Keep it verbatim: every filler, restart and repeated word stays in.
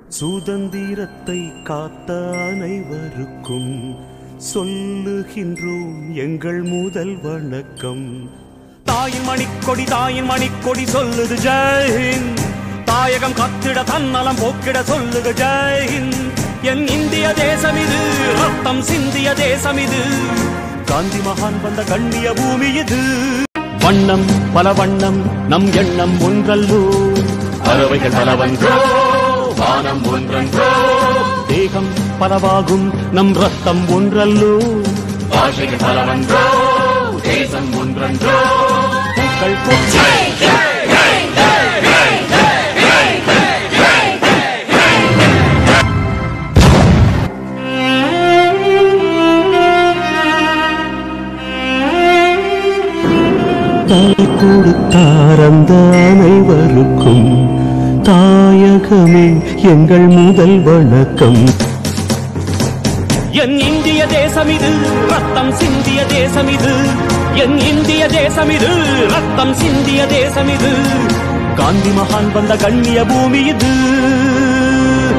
சுதந்திரத்தை காத்த அனைவருக்கும் சொல்லுகின்றோம் எங்கள் முதல் வணக்கம். தாயின் மணிக்கொடி தாயின் மணிக்கொடி சொல்லுது ஜெய்ஹிந்த். தாயகம் கத்திட தன்னலம் போக்கிட சொல்லுது ஜெய்ஹிந்த். என் இந்திய தேசம் இது, ரத்தம் சிந்திய தேசம் இது. காந்தி மகான் வந்த கண்ணிய பூமி இது. வண்ணம் பல வண்ணம் நம் எண்ணம் ஒன்றல்லோ. பறவைகள் பலவன்றோ, வானம் ஒன்றன்றோ. தேகம் பலவாகும் நம் ரத்தம் ஒன்றல்லோ. பாஷைகள் பலவன்றோ, தேசம் ஒன்றன்றோ. பூக்கள் பூச்சி தாய் கொடுத்தார் அந்த அனைவருக்கும் தாயகமே எங்கள் முதல் வணக்கம். என் இந்திய தேசம் இது, ரத்தம் சிந்திய தேசம் இது. என் இந்திய தேசம் இது, ரத்தம் சிந்திய தேசம் இது. காந்தி மகான் வந்த கண்ணிய பூமி இது.